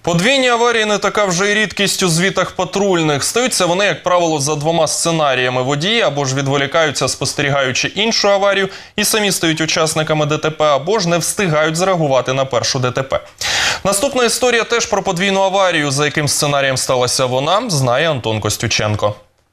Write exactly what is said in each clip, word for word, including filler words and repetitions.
Подвійні аварії не така вже й рідкість у звітах патрульних. Стаються вони, як правило, за двома сценаріями. Водії або ж відволікаються, спостерігаючи іншу аварію, і самі стають учасниками ДТП, або ж не встигають зреагувати на першу ДТП. Наступна історія теж про подвійну аварію. За яким сценарієм сталася вона, знає Антон Костюченко.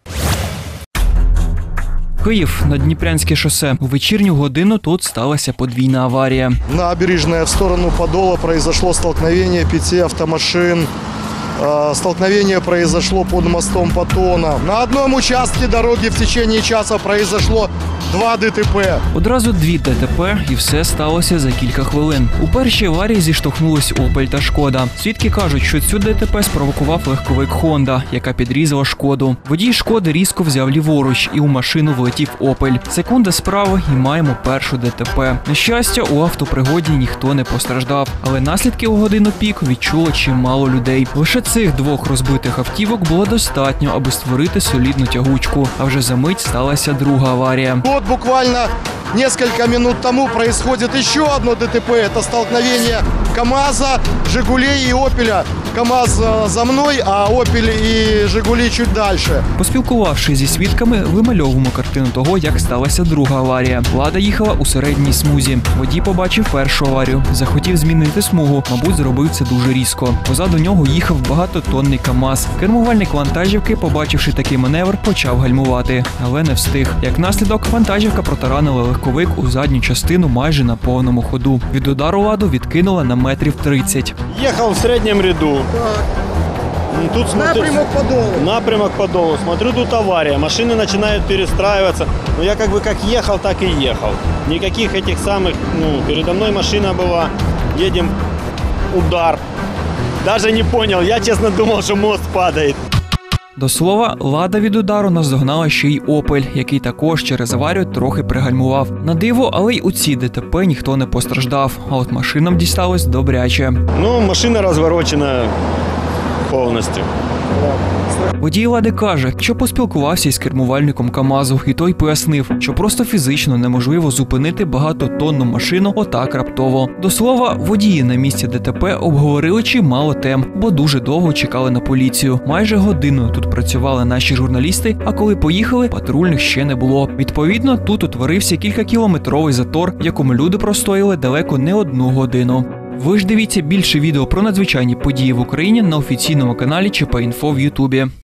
Київ, Наддніпрянське шосе. У вечірню годину тут сталася подвійна аварія. Набережная в сторону Подола произошло столкновение пяти автомашин. Столкновение произошло под мостом Патона. На одном участке дороги в течение часа произошло два ДТП. Одразу дві ДТП, і все сталося за кілька хвилин. У першій аварії зіштовхнулись «Опель» та «Шкода». Свідки кажуть, що цю ДТП спровокував легковик «Хонда», яка підрізала «Шкоду». Водій «Шкоди» різко взяв ліворуч, і у машину влетів «Опель». Секунда справи, і маємо першу ДТП. На щастя, у автопригоді ніхто не постраждав. Але наслідки у годину пік відчуло чимало людей. Лише цих двох розбитих автівок було достатньо, аби створити солідну тягучку. А вже за мить сталася друга аварія. Вот буквально несколько минут тому происходит еще одно ДТП. Это столкновение КамАЗа, Жигулей и Опеля. КамАЗ за мной, а Опель и Жигули чуть дальше. Поспілкувавшись зі свідками, вимальовуємо картину того, як сталася друга аварія. «Лада» їхала у середній смузі. Водій побачив першу аварію. Захотів змінити смугу. Мабуть, зробив це дуже різко. Позаду нього їхав багатотонний КамАЗ. Кермувальник вантажівки, побачивши такий маневр, почав гальмувати. Але не встиг. Як наслідок, вантажівка протаранила легковик у задню частину майже на повному ходу. Від удару «Ладу» відкинула на метрів тридцять. Ехал в среднем ряду. Тут смотрю, Напрямок Подола. Напрямок Подола. Смотрю, тут авария. Машины начинают перестраиваться. Но я как бы как ехал, так и ехал. Никаких этих самых, ну, передо мной машина была. Едем, удар. Даже не понял. Я, честно, думал, что мост падает. До слова, «Лада» від удару наздогнала ще й «Опель», який також через аварію трохи пригальмував. На диво, але й у цій ДТП ніхто не постраждав, а от машинам дісталось добряче. Ну, машина разворочена повністю. Водій «Лади» каже, що поспілкувався із кермувальником КамАЗу, і той пояснив, що просто фізично неможливо зупинити багатотонну машину отак раптово. До слова, водії на місці ДТП обговорили чимало тем, бо дуже довго чекали на поліцію. Майже годину тут працювали наші журналісти, а коли поїхали, патрульних ще не було. Відповідно, тут утворився кількакілометровий затор, в якому люди простояли далеко не одну годину. Ви ж дивіться більше відео про надзвичайні події в Україні на офіційному каналі ЧП Інфо в Ютубі.